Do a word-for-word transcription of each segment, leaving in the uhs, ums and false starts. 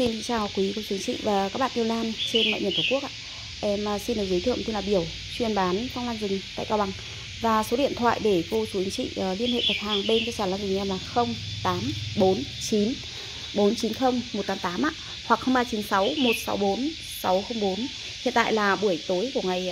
Xin chào quý cô chú chị và các bạn yêu lan trên mọi miền Tổ quốc ạ. Em xin được giới thiệu tên là Biểu, chuyên bán phong lan rừng tại Cao Bằng. Và số điện thoại để cô chú anh chị liên hệ đặt hàng bên cơ sở lan rừng em là không tám bốn chín bốn chín không một tám tám ạ, hoặc không ba chín sáu một sáu bốn sáu không bốn. Hiện tại là buổi tối của ngày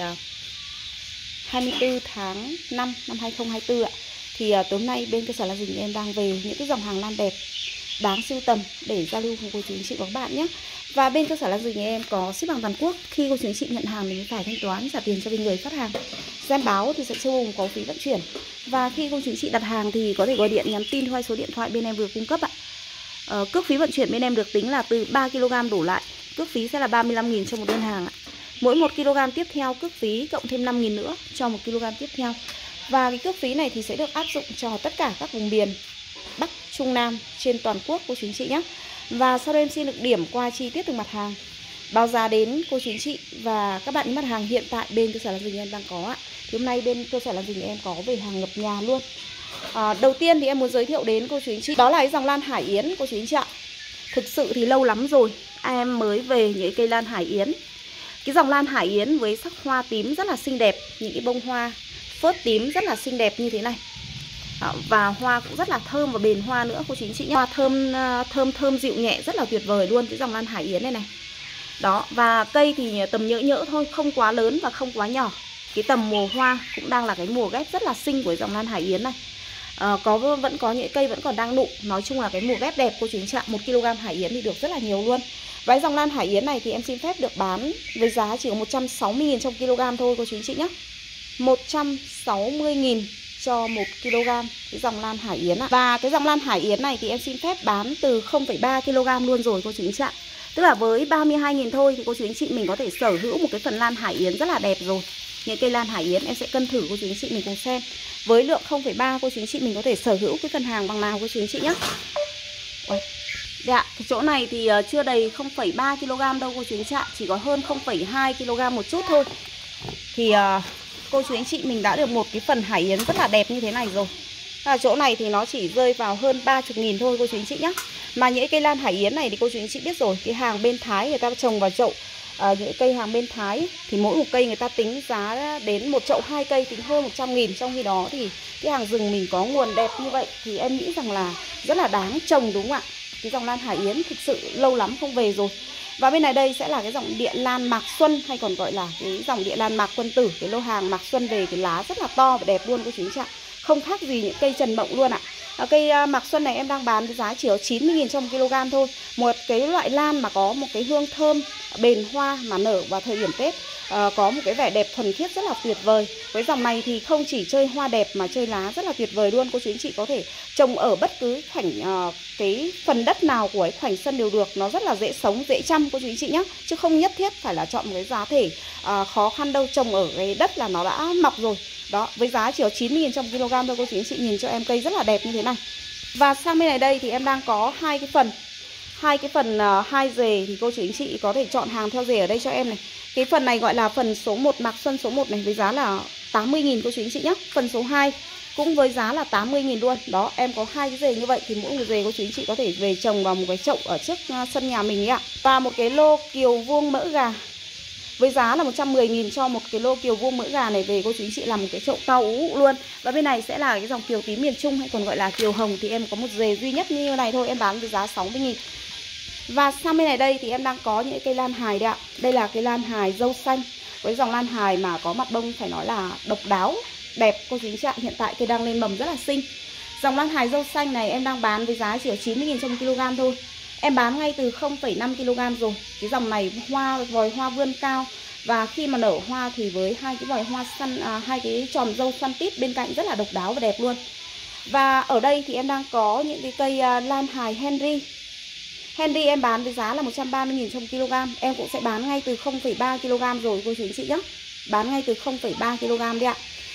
hai mươi tư tháng năm năm hai nghìn không trăm hai mươi tư ạ. Thì tối nay bên cơ sở lan rừng em đang về những cái dòng hàng lan đẹp đáng sưu tầm để giao lưu cùng cô chú anh chị và các bạn nhé. Và bên cơ sở lan rừng nhà em có ship bằng toàn quốc. Khi cô chú anh chị nhận hàng thì mới phải thanh toán trả tiền cho bên người phát hàng. Gian báo thì sẽ chưa gồm có phí vận chuyển. Và khi cô chú anh chị đặt hàng thì có thể gọi điện nhắn tin qua số điện thoại bên em vừa cung cấp ạ. Ờ, cước phí vận chuyển bên em được tính là từ ba ki lô gam đổ lại. Cước phí sẽ là ba mươi lăm nghìn cho một đơn hàng ạ. Mỗi một ki lô gam tiếp theo cước phí cộng thêm năm nghìn nữa cho một ki lô gam tiếp theo. Và cái cước phí này thì sẽ được áp dụng cho tất cả các vùng miền Bắc, Trung, Nam trên toàn quốc cô chú anh chị nhé. Và sau đây em xin được điểm qua chi tiết từng mặt hàng, báo giá đến cô chú anh chị và các bạn những mặt hàng hiện tại bên cơ sở lan rừng em đang có ạ. Thì hôm nay bên cơ sở lan rừng em có về hàng ngập nhà luôn. À, đầu tiên thì em muốn giới thiệu đến cô chú anh chị đó là cái dòng lan Hải Yến cô chú anh chị ạ. Thực sự thì lâu lắm rồi em mới về những cây lan Hải Yến. Cái dòng lan Hải Yến với sắc hoa tím rất là xinh đẹp, những cái bông hoa phớt tím rất là xinh đẹp như thế này. Và hoa cũng rất là thơm và bền hoa nữa cô chú anh chị nhé. Hoa thơm thơm thơm dịu nhẹ rất là tuyệt vời luôn cái dòng lan Hải Yến này này. Đó, và cây thì tầm nhỡ nhỡ thôi, không quá lớn và không quá nhỏ. Cái tầm mùa hoa cũng đang là cái mùa ghép rất là xinh của dòng lan Hải Yến này. À, có vẫn có những cây vẫn còn đang nụ. Nói chung là cái mùa ghép đẹp cô chú anh chị ạ. Một ki lô gam Hải Yến thì được rất là nhiều luôn. Và dòng lan Hải Yến này thì em xin phép được bán với giá chỉ có một trăm sáu mươi nghìn trong kg thôi cô chú anh chị nhé. một trăm sáu mươi nghìn cho một ki lô gam cái dòng lan Hải Yến ạ. Và cái dòng lan Hải Yến này thì em xin phép bán từ không phẩy ba ki lô gam luôn rồi cô chú anh chị ạ. Tức là với ba mươi hai nghìn thôi thì cô chú anh chị mình có thể sở hữu một cái phần lan Hải Yến rất là đẹp rồi. Những cây lan Hải Yến em sẽ cân thử cô chú anh chị mình cùng xem. Với lượng không phẩy ba cô chú anh chị mình có thể sở hữu cái phần hàng bằng nào cô chú anh chị nhé. Đây ạ, cái chỗ này thì chưa đầy không phẩy ba ki lô gam đâu cô chú anh chị ạ, chỉ có hơn không phẩy hai ki lô gam một chút thôi. Thì uh, cô chú anh chị mình đã được một cái phần Hải Yến rất là đẹp như thế này rồi. À, chỗ này thì nó chỉ rơi vào hơn ba mươi nghìn thôi cô chú anh chị nhé. Mà những cây lan Hải Yến này thì cô chú anh chị biết rồi, cái hàng bên Thái người ta trồng vào chậu, à, những cây hàng bên Thái thì mỗi một cây người ta tính giá đến một chậu hai cây tính hơn một trăm nghìn. Trong khi đó thì cái hàng rừng mình có nguồn đẹp như vậy thì em nghĩ rằng là rất là đáng trồng đúng không ạ. Cái dòng lan Hải Yến thực sự lâu lắm không về rồi. Và bên này đây sẽ là cái dòng địa lan Mạc Xuân, hay còn gọi là cái dòng địa lan Mạc Quân Tử. Cái lô hàng Mạc Xuân về cái lá rất là to và đẹp luôn cô chú anh chị ạ. Không khác gì những cây trần mộng luôn ạ. À, cây Mạc Xuân này em đang bán với giá chỉ có chín mươi nghìn trong một kg thôi. Một cái loại lan mà có một cái hương thơm bền hoa mà nở vào thời điểm Tết, à, có một cái vẻ đẹp thuần khiết rất là tuyệt vời. Với dòng này thì không chỉ chơi hoa đẹp mà chơi lá rất là tuyệt vời luôn. Cô chú anh chị có thể trồng ở bất cứ khoảnh uh, cái phần đất nào của ấy, khoảnh sân đều được. Nó rất là dễ sống, dễ chăm cô chú anh chị nhé. Chứ không nhất thiết phải là chọn một cái giá thể uh, khó khăn đâu. Trồng ở cái đất là nó đã mọc rồi. Đó, với giá chỉ có chín mươi nghìn trong một kg thôi cô chú anh chị. Nhìn cho em cây rất là đẹp như thế này. Và sang bên này đây thì em đang có hai cái phần hai cái phần uh, hai rề thì cô chú anh chị có thể chọn hàng theo rề ở đây cho em này. Cái phần này gọi là phần số một Mạc Xuân số một này với giá là tám mươi nghìn cô chú anh chị nhé. Phần số hai cũng với giá là tám mươi nghìn luôn. Đó, em có hai cái rề như vậy thì mỗi một rề cô chú anh chị có thể về trồng vào một cái chậu ở trước uh, sân nhà mình ấy ạ. Và một cái lô kiều vuông mỡ gà với giá là một trăm mười nghìn cho một cái lô kiều vuông mỡ gà này về cô chú anh chị làm một cái chậu cao ú luôn. Và bên này sẽ là cái dòng kiều tím miền Trung hay còn gọi là kiều hồng thì em có một rề duy nhất như này thôi, em bán với giá sáu mươi nghìn. Và sang bên này đây thì em đang có những cây lan hài đây ạ. Đây là cây lan hài dâu xanh với dòng lan hài mà có mặt bông phải nói là độc đáo, đẹp cô chú anh chị ạ. Hiện tại cây đang lên mầm rất là xinh. Dòng lan hài dâu xanh này em đang bán với giá chỉ có chín mươi nghìn trong một kg thôi. Em bán ngay từ không phẩy năm ki lô gam rồi. Cái dòng này hoa vòi hoa vươn cao và khi mà nở hoa thì với hai cái vòi hoa săn à, hai cái tròn dâu xoăn tít bên cạnh rất là độc đáo và đẹp luôn. Và ở đây thì em đang có những cái cây uh, lan hài Henry. Henry em bán với giá là một trăm ba mươi nghìn trong kg. Em cũng sẽ bán ngay từ không phẩy ba ki lô gam rồi cô chú anh chị nhé. Bán ngay từ không phẩy ba ki lô gam đi ạ.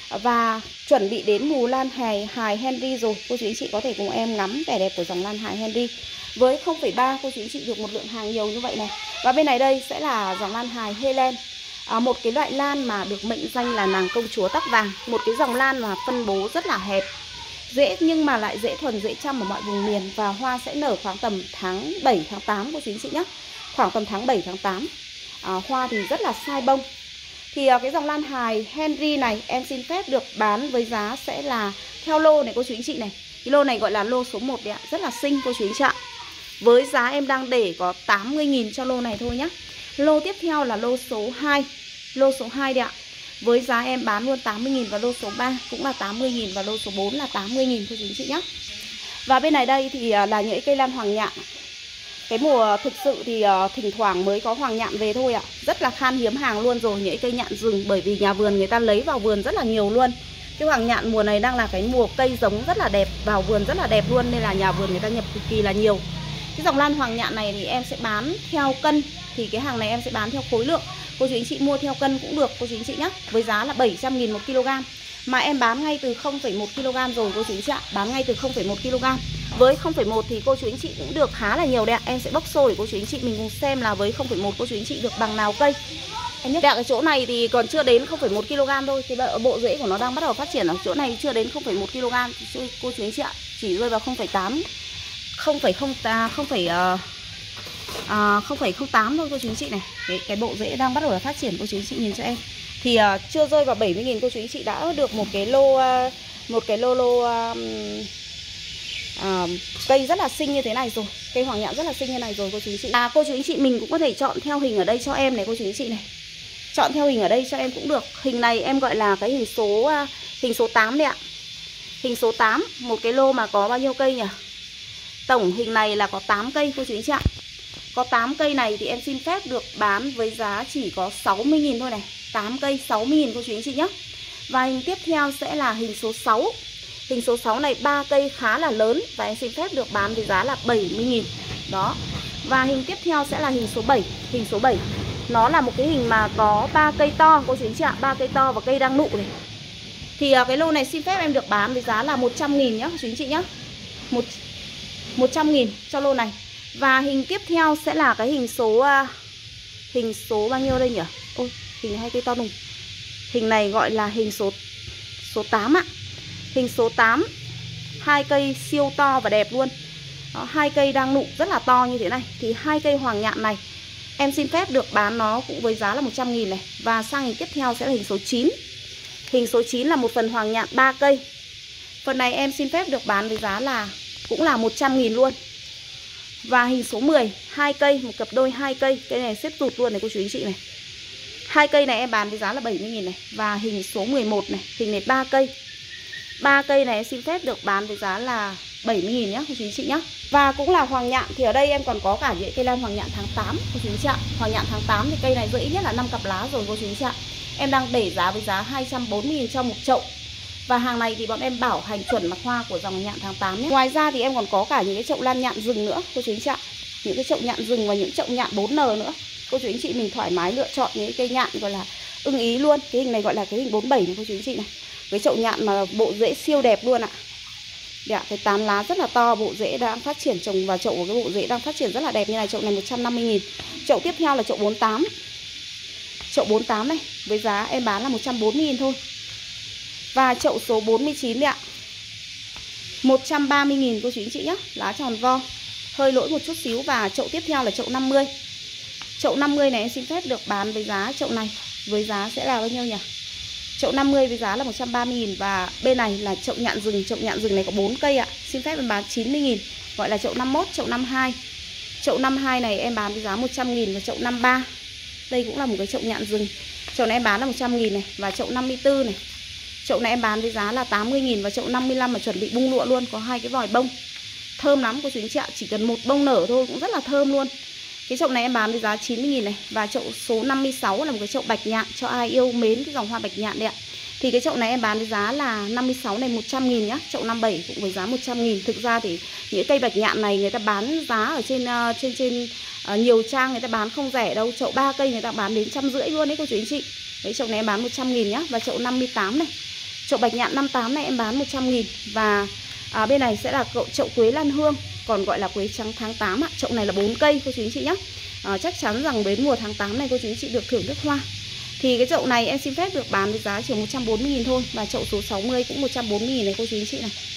Và chuẩn bị đến mùa lan hài, hài Henry rồi. Cô chú anh chị có thể cùng em ngắm vẻ đẹp của dòng lan hài Henry. Với không phẩy ba cô chú anh chị được một lượng hàng nhiều như vậy này. Và bên này đây sẽ là dòng lan hài Helen, à, một cái loại lan mà được mệnh danh là nàng công chúa tóc vàng. Một cái dòng lan mà phân bố rất là hẹp. Rễ nhưng mà lại rễ thuần, rễ chăm ở mọi vùng miền. Và hoa sẽ nở khoảng tầm tháng bảy, tháng tám cô chú anh chị nhé. Khoảng tầm tháng bảy, tháng tám. à, Hoa thì rất là sai bông. Thì à, cái dòng lan hài Henry này em xin phép được bán với giá sẽ là theo lô này cô chú anh chị này. Cái lô này gọi là lô số một đấy ạ. Rất là xinh cô chú anh chị ạ. Với giá em đang để có tám mươi nghìn cho lô này thôi nhá. Lô tiếp theo là lô số hai. Lô số hai đấy ạ. Với giá em bán luôn tám mươi nghìn. Và lô số ba cũng là tám mươi nghìn. Và lô số bốn là tám mươi nghìn cô chú anh chị nhé. Và bên này đây thì là những cây lan hoàng nhạn. Cái mùa thực sự thì uh, thỉnh thoảng mới có hoàng nhạn về thôi ạ. Rất là khan hiếm hàng luôn rồi những cây nhạn rừng. Bởi vì nhà vườn người ta lấy vào vườn rất là nhiều luôn. Cái hoàng nhạn mùa này đang là cái mùa cây giống rất là đẹp, vào vườn rất là đẹp luôn. Nên là nhà vườn người ta nhập cực kỳ là nhiều. Cái dòng lan hoàng nhạn này thì em sẽ bán theo cân. Thì cái hàng này em sẽ bán theo khối lượng. Cô chú anh chị mua theo cân cũng được cô chú anh chị nhé. Với giá là bảy trăm nghìn một kg. Mà em bán ngay từ không phẩy một ki lô gam rồi cô chú anh chị ạ. Bán ngay từ không phẩy một ki lô gam. Với không phẩy một thì cô chú anh chị cũng được khá là nhiều đấy ạ. Em sẽ bóc xô để cô chú anh chị mình cùng xem là với không phẩy một cô chú anh chị được bằng nào cây. Em nhắc cái chỗ này thì còn chưa đến không phẩy một ki lô gam thôi. Thì bộ rễ của nó đang bắt đầu phát triển ở chỗ này chưa đến không phẩy một ki lô gam cô chú anh chị ạ. Chỉ rơi vào không phẩy tám, không phẩy không tám thôi cô chú anh chị này. Cái, cái bộ rễ đang bắt đầu là phát triển cô chú anh chị nhìn cho em. Thì uh, chưa rơi vào bảy mươi nghìn cô chú anh chị đã được một cái lô uh, một cái lô lô uh, uh, cây rất là xinh như thế này rồi. Cây hoàng nhạn rất là xinh như này rồi cô chú anh chị. À, cô chú anh chị mình cũng có thể chọn theo hình ở đây cho em này cô chú anh chị này. Chọn theo hình ở đây cho em cũng được. Hình này em gọi là cái hình số uh, hình số tám đấy ạ. Hình số tám, một cái lô mà có bao nhiêu cây nhỉ? Tổng hình này là có tám cây cô chú anh chị ạ. Có tám cây này thì em xin phép được bán với giá chỉ có sáu mươi nghìn thôi này. Tám cây sáu mươi nghìn cô chú anh chị nhé. Và hình tiếp theo sẽ là hình số sáu. Hình số sáu này ba cây khá là lớn. Và em xin phép được bán với giá là bảy mươi nghìn. Đó. Và hình tiếp theo sẽ là hình số bảy. Hình số bảy nó là một cái hình mà có ba cây to cô chú anh chị ạ. ba cây to và cây đang nụ này. Thì cái lô này xin phép em được bán với giá là một trăm nghìn nhá cô chú anh chị nhé. một trăm nghìn cho lô này. Và hình tiếp theo sẽ là cái hình số uh, hình số bao nhiêu đây nhỉ? Ôi, hình này hai cây to đùng. Hình này gọi là hình số số tám ạ. Hình số tám. Hai cây siêu to và đẹp luôn. Đó, hai cây đang nụ rất là to như thế này. Thì hai cây hoàng nhạn này em xin phép được bán nó cũng với giá là một trăm nghìn này. Và sang hình tiếp theo sẽ là hình số chín. Hình số chín là một phần hoàng nhạn ba cây. Phần này em xin phép được bán với giá là cũng là một trăm nghìn luôn. Và hình số mười, hai cây, một cặp đôi hai cây. Cây này xếp rụt luôn này cô chú anh chị này. Hai cây này em bán với giá là bảy mươi nghìn này. Và hình số mười một này, hình này ba cây. ba cây này em xin phép được bán với giá là bảy mươi nghìn nhé cô chú anh chị nhé. Và cũng là hoàng nhạn thì ở đây em còn có cả những cây lan hoàng nhạn tháng tám cô chú anh chị ạ. Hoàng nhạn tháng tám thì cây này rơi ít nhất là năm cặp lá rồi cô chú anh chị ạ. Em đang để giá với giá hai trăm bốn mươi nghìn cho một chậu. Và hàng này thì bọn em bảo hành chuẩn mặt hoa của dòng nhạn tháng tám nhé. Ngoài ra thì em còn có cả những cái chậu lan nhạn rừng nữa cô chú anh chị ạ. Những cái chậu nhạn rừng và những chậu nhạn bốn N nữa. Cô chú anh chị mình thoải mái lựa chọn những cây nhạn gọi là ưng ý luôn. Cái hình này gọi là cái hình bốn mươi bảy này cô chú anh chị này. Cái chậu nhạn mà bộ rễ siêu đẹp luôn ạ. Dạ, cái tán lá rất là to, bộ rễ đang phát triển, trồng vào chậu của cái bộ rễ đang phát triển rất là đẹp như này. Chậu này một trăm năm mươi nghìn. Chậu tiếp theo là chậu bốn mươi tám. Chậu bốn mươi tám này với giá em bán là một trăm bốn mươi nghìn thôi. Và chậu số bốn mươi chín đấy ạ, một trăm ba mươi nghìn cô chú anh chị nhé. Lá tròn vo, hơi lỗi một chút xíu. Và chậu tiếp theo là chậu năm mươi. Chậu năm mươi này em xin phép được bán với giá chậu này với giá sẽ là bao nhiêu nhỉ? Chậu năm mươi với giá là một trăm ba mươi nghìn. Và bên này là chậu nhạn rừng. Chậu nhạn rừng này có bốn cây ạ. Xin phép em bán chín mươi nghìn. Gọi là chậu năm mươi mốt, chậu năm mươi hai. Chậu năm mươi hai này em bán với giá một trăm nghìn. Và chậu năm mươi ba, đây cũng là một cái chậu nhạn rừng. Chậu này em bán là một trăm nghìn này. Và chậu năm mươi tư này, chậu này em bán với giá là tám mươi nghìn. Và chậu năm mươi lăm mà chuẩn bị bung lụa luôn. Có hai cái vòi bông. Thơm lắm cô chú anh chị ạ. Chỉ cần một bông nở thôi cũng rất là thơm luôn. Cái chậu này em bán với giá chín mươi nghìn này. Và chậu số năm mươi sáu là một cái chậu bạch nhạn. Cho ai yêu mến cái dòng hoa bạch nhạn đấy ạ. Thì cái chậu này em bán với giá là năm mươi sáu này một trăm nghìn nhá. Chậu năm mươi bảy cũng với giá một trăm nghìn. Thực ra thì những cây bạch nhạn này người ta bán giá ở trên uh, trên trên uh, nhiều trang người ta bán không rẻ đâu. Chậu ba cây người ta bán đến trăm rưỡi luôn đấy cô chú anh chị. Đấy, chậu này em bán một trăm nghìn nhá. Và chậu năm mươi tám này, chậu bạch nhạn năm mươi tám này em bán một trăm nghìn. Và à, bên này sẽ là chậu quế lan hương, còn gọi là quế trắng tháng tám ạ. Chậu này là bốn cây cô chú anh chị nhé. à, Chắc chắn rằng đến mùa tháng tám này cô chú anh chị được thưởng thức hoa. Thì cái chậu này em xin phép được bán với giá chỉ một trăm bốn mươi nghìn thôi. Và chậu số sáu mươi cũng một trăm bốn mươi nghìn này cô chú anh chị này.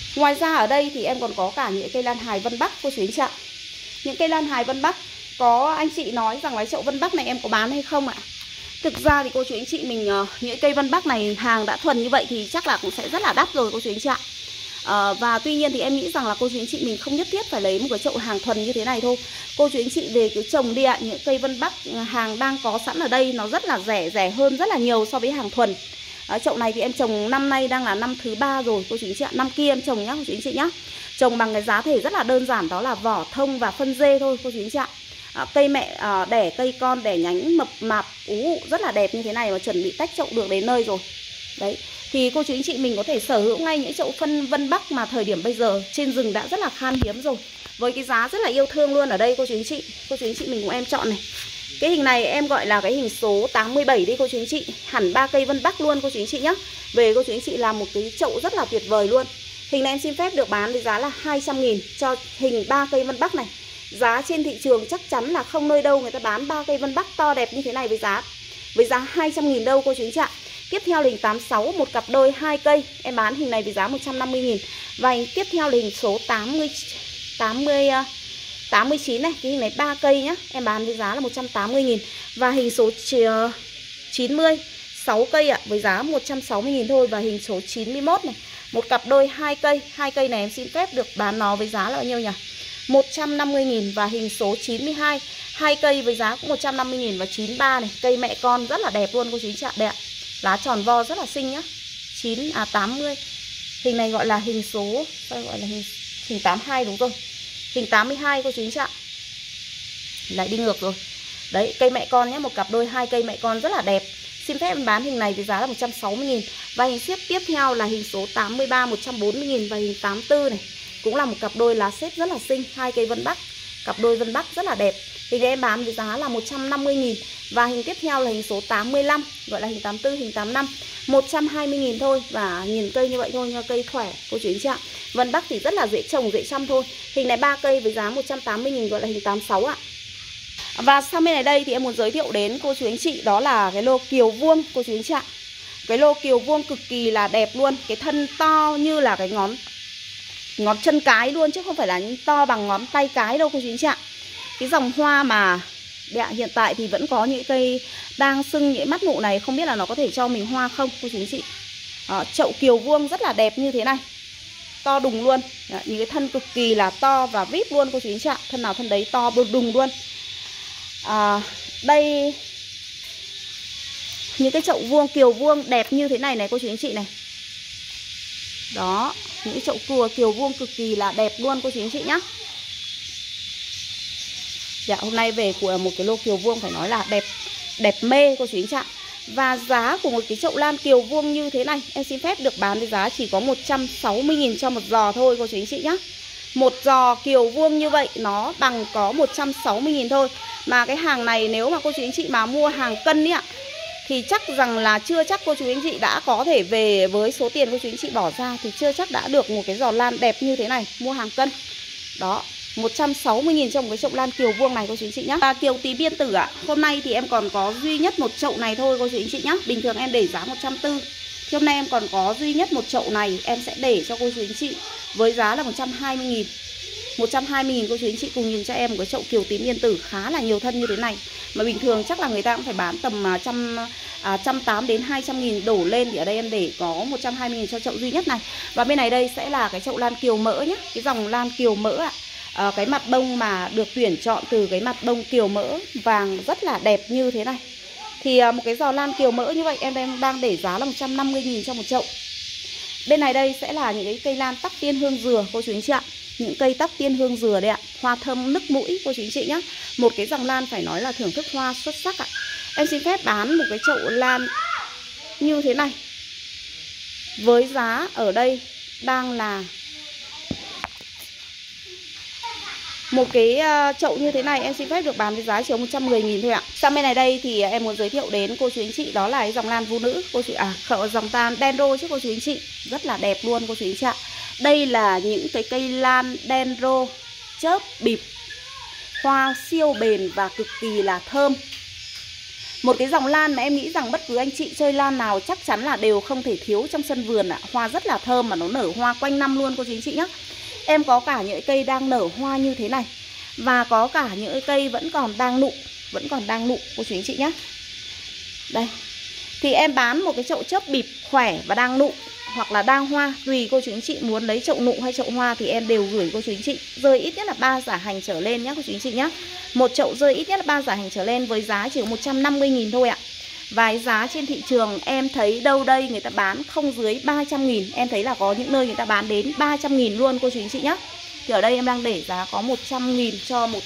Ngoài ra ở đây thì em còn có cả những cây lan hài Vân Bắc cô chú anh chị ạ. Những cây lan hài Vân Bắc, có anh chị nói rằng là chậu Vân Bắc này em có bán hay không ạ? Thực ra thì cô chú anh chị mình uh, những cây Vân Bắc này hàng đã thuần như vậy thì chắc là cũng sẽ rất là đắt rồi cô chú anh chị ạ. Uh, và tuy nhiên thì em nghĩ rằng là cô chú anh chị mình không nhất thiết phải lấy một cái chậu hàng thuần như thế này thôi. Cô chú anh chị về cứ trồng đi ạ. Những cây Vân Bắc hàng đang có sẵn ở đây nó rất là rẻ, rẻ hơn rất là nhiều so với hàng thuần. uh, Chậu này thì em trồng năm nay đang là năm thứ ba rồi cô chú anh chị ạ. Năm kia em trồng nhá cô chú anh chị nhá. Trồng bằng cái giá thể rất là đơn giản, đó là vỏ thông và phân dê thôi cô chú anh chị ạ. À, cây mẹ à, đẻ cây con đẻ nhánh mập mạp ú rất là đẹp như thế này và chuẩn bị tách chậu được đến nơi rồi. Đấy, thì cô chú anh chị mình có thể sở hữu ngay những chậu phân Vân Bắc mà thời điểm bây giờ trên rừng đã rất là khan hiếm rồi, với cái giá rất là yêu thương luôn. Ở đây cô chú anh chị, cô chú anh chị mình cùng em chọn này. Cái hình này em gọi là cái hình số tám mươi bảy đi cô chú anh chị. Hẳn ba cây Vân Bắc luôn cô chú anh chị nhá. Về cô chú anh chị làm một cái chậu rất là tuyệt vời luôn. Hình này em xin phép được bán với giá là hai trăm nghìn cho hình ba cây Vân Bắc này. Giá trên thị trường chắc chắn là không nơi đâu người ta bán ba cây Vân Bắc to đẹp như thế này với giá với giá hai trăm nghìn đâu cô chú anh chị ạ. Tiếp theo là hình tám sáu, một cặp đôi hai cây, em bán hình này với giá một trăm năm mươi nghìn. Và hình tiếp theo là hình số tám mươi tám mươi tám mươi chín này, cái hình này ba cây nhá, em bán với giá là một trăm tám mươi nghìn. Và hình số chín mươi, sáu cây ạ, với giá một trăm sáu mươi nghìn thôi. Và hình số chín mươi mốt này, một cặp đôi hai cây, hai cây này em xin phép được bán nó với giá là bao nhiêu nhỉ? một trăm năm mươi nghìn. Và hình số chín mươi hai, hai cây với giá cũng một trăm năm mươi nghìn. Và chín mươi ba này, cây mẹ con rất là đẹp luôn cô chú anh chị ạ. Đây ạ, lá tròn vo rất là xinh nhá. chín à tám mươi. Hình này gọi là hình số gọi là hình hình tám mươi hai đúng rồi. Hình tám mươi hai cô chú anh chị ạ. Lại đi ngược rồi. Đấy, cây mẹ con nhé, một cặp đôi hai cây mẹ con rất là đẹp. Xin phép em bán hình này với giá là một trăm sáu mươi nghìn. Và hình xếp tiếp theo là hình số tám mươi ba, một trăm bốn mươi nghìn. Và hình tám mươi tư này, cũng là một cặp đôi lá xếp rất là xinh, hai cây Vân Bắc, cặp đôi Vân Bắc rất là đẹp. Hình này em bán với giá là một trăm năm mươi nghìn. Và hình tiếp theo là hình số tám mươi lăm, gọi là hình tám mươi tư, hình tám mươi lăm, một trăm hai mươi nghìn thôi. Và nhìn cây như vậy thôi nha, cây khỏe cô chú anh chị ạ. Vân Bắc thì rất là dễ trồng, dễ chăm thôi. Hình này ba cây với giá một trăm tám mươi nghìn, gọi là hình tám mươi sáu ạ. Và sang bên này đây thì em muốn giới thiệu đến cô chú anh chị, đó là cái lô kiều vuông cô chú anh chị ạ. Cái lô kiều vuông cực kỳ là đẹp luôn. Cái thân to như là cái ngón ngón chân cái luôn, chứ không phải là to bằng ngón tay cái đâu cô chú anh chị ạ. Cái dòng hoa mà dạ, hiện tại thì vẫn có những cây đang sưng những mắt nụ này, không biết là nó có thể cho mình hoa không cô chú anh chị. Đó, chậu kiều vuông rất là đẹp như thế này, to đùng luôn. Đó, những cái thân cực kỳ là to và vít luôn cô chú anh chị ạ. Thân nào thân đấy to đùng luôn. À, đây những cái chậu vuông kiều vuông đẹp như thế này này cô chú anh chị này. Đó, những cái chậu cua kiều vuông cực kỳ là đẹp luôn cô chú anh chị nhá. Dạ, hôm nay về của một cái lô kiều vuông phải nói là đẹp đẹp mê cô chú anh chị ạ. Và giá của một cái chậu lan kiều vuông như thế này em xin phép được bán với giá chỉ có một trăm sáu mươi nghìn cho một giò thôi cô chú anh chị nhá. Một giò kiều vuông như vậy nó bằng có một trăm sáu mươi nghìn thôi. Mà cái hàng này nếu mà cô chú anh chị mà mua hàng cân ý ạ, thì chắc rằng là chưa chắc cô chú anh chị đã có thể về với số tiền cô chú anh chị bỏ ra, thì chưa chắc đã được một cái giò lan đẹp như thế này mua hàng cân. Đó, một trăm sáu mươi nghìn trong một cái chậu lan kiều vuông này cô chú anh chị nhá. Và kiều tím biên tử ạ, hôm nay thì em còn có duy nhất một chậu này thôi cô chú anh chị nhá. Bình thường em để giá một trăm tư mươi. Thì hôm nay em còn có duy nhất một chậu này, em sẽ để cho cô chú anh chị với giá là một trăm hai mươi nghìn. một trăm hai mươi nghìn cô chú anh chị cùng nhìn cho em một cái chậu kiều tím yên tử khá là nhiều thân như thế này. Mà bình thường chắc là người ta cũng phải bán tầm trăm, à, một trăm tám mươi đến hai trăm nghìn đổ lên. Thì ở đây em để có một trăm hai mươi nghìn cho chậu duy nhất này. Và bên này đây sẽ là cái chậu lan kiều mỡ nhé. Cái dòng lan kiều mỡ ạ. à, Cái mặt bông mà được tuyển chọn từ cái mặt bông kiều mỡ vàng rất là đẹp như thế này. Thì à, một cái giò lan kiều mỡ như vậy em đang, đang để giá là một trăm năm mươi nghìn cho một chậu. Bên này đây sẽ là những cái cây lan tắc tiên hương dừa cô chú anh chị ạ. Những cây tắc tiên hương dừa đây ạ, hoa thơm nức mũi cô chú anh chị nhé. Một cái dòng lan phải nói là thưởng thức hoa xuất sắc ạ. Em xin phép bán một cái chậu lan như thế này với giá ở đây đang là một cái chậu như thế này em xin phép được bán với giá chỉ một trăm mười nghìn thôi ạ. Sang bên này đây thì em muốn giới thiệu đến cô chú anh chị, đó là cái dòng lan vũ nữ cô chú à, dòng tan dendro chứ cô chú anh chị, rất là đẹp luôn cô chú anh chị ạ. Đây là những cái cây lan dendro chớp bịp, hoa siêu bền và cực kỳ là thơm. Một cái dòng lan mà em nghĩ rằng bất cứ anh chị chơi lan nào chắc chắn là đều không thể thiếu trong sân vườn ạ. Hoa rất là thơm mà nó nở hoa quanh năm luôn cô chú anh chị nhé. Em có cả những cây đang nở hoa như thế này, và có cả những cây vẫn còn đang nụ, vẫn còn đang nụ cô chú anh chị nhé. Đây. Thì em bán một cái chậu chớp bịp khỏe và đang nụ hoặc là đang hoa, tùy cô chú anh chị muốn lấy chậu nụ hay chậu hoa thì em đều gửi cô chú anh chị. Rơi ít nhất là ba giả hành trở lên nhé cô chú anh chị nhé. Một chậu rơi ít nhất là ba giả hành trở lên với giá chỉ có một trăm năm mươi nghìn thôi ạ. Và giá trên thị trường em thấy đâu đây người ta bán không dưới ba trăm nghìn. Em thấy là có những nơi người ta bán đến ba trăm nghìn luôn cô chú anh chị nhé. Thì ở đây em đang để giá có một trăm nghìn cho một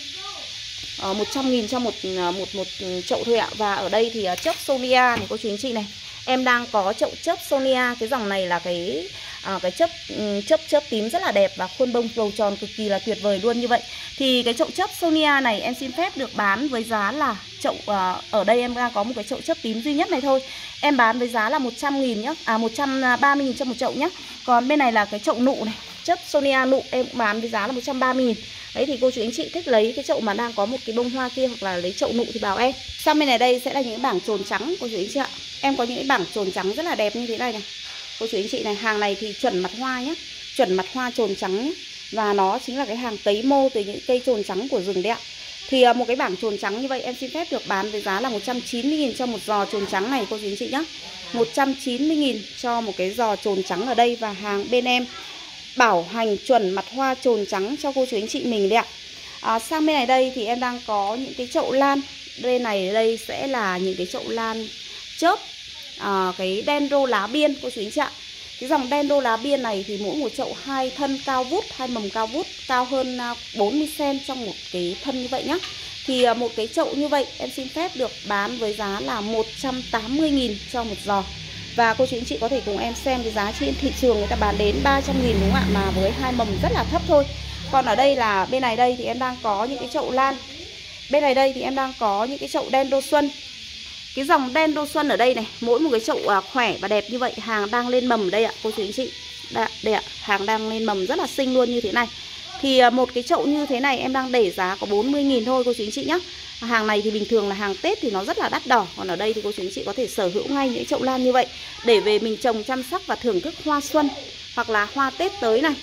uh, một trăm nghìn cho một, một, một chậu thôi ạ. Và ở đây thì uh, chớp Sonia này cô chú anh chị này. Em đang có chậu chớp Sonia. Cái dòng này là cái à, cái chớp chớp chớp tím rất là đẹp và khuôn bông bầu tròn cực kỳ là tuyệt vời luôn như vậy. Thì cái chậu chớp Sonia này em xin phép được bán với giá là chậu à, ở đây em đang có một cái chậu chớp tím duy nhất này thôi. Em bán với giá là một trăm nghìn nhá. À một trăm ba mươi nghìn cho một chậu nhá. Còn bên này là cái chậu nụ này, chớp Sonia nụ em cũng bán với giá là một trăm ba mươi nghìn. Đấy thì cô chú anh chị thích lấy cái chậu mà đang có một cái bông hoa kia hoặc là lấy chậu nụ thì bảo em. Sang bên này đây sẽ là những cái bảng chồn trắng cô chú anh chị ạ. Em có những cái bảng chồn trắng rất là đẹp như thế này này. Cô chú anh chị này, hàng này thì chuẩn mặt hoa nhé. Chuẩn mặt hoa chồn trắng nhé. Và nó chính là cái hàng cấy mô từ những cây chồn trắng của rừng đấy ạ. Thì một cái bảng chồn trắng như vậy em xin phép được bán với giá là một trăm chín mươi nghìn cho một giò chồn trắng này cô chú anh chị nhé. một trăm chín mươi nghìn cho một cái giò chồn trắng ở đây. Và hàng bên em bảo hành chuẩn mặt hoa chồn trắng cho cô chú anh chị mình đấy ạ. À, sang bên này đây thì em đang có những cái chậu lan. Bên này đây sẽ là những cái chậu lan chớp à, cái dendro lá biên cô chú anh chị ạ. Cái dòng dendro lá biên này thì mỗi một chậu hai thân cao vút, hai mầm cao vút, cao hơn bốn mươi xăng-ti-mét trong một cái thân như vậy nhá. Thì một cái chậu như vậy em xin phép được bán với giá là một trăm tám mươi nghìn cho một giò. Và cô chú anh chị có thể cùng em xem cái giá trên thị trường người ta bán đến ba trăm nghìn đúng không ạ, mà với hai mầm rất là thấp thôi. Còn ở đây là bên này đây thì em đang có những cái chậu lan. Bên này đây thì em đang có những cái chậu dendro xuân. Cái dòng dendro xuân ở đây này, mỗi một cái chậu à, khỏe và đẹp như vậy, hàng đang lên mầm ở đây ạ cô chú anh chị. Đây, đây ạ, hàng đang lên mầm rất là xinh luôn như thế này. Thì à, một cái chậu như thế này em đang để giá có bốn mươi nghìn thôi cô chú anh chị nhé. Hàng này thì bình thường là hàng Tết thì nó rất là đắt đỏ. Còn ở đây thì cô chú anh chị có thể sở hữu ngay những chậu lan như vậy để về mình trồng chăm sóc và thưởng thức hoa xuân hoặc là hoa Tết tới này.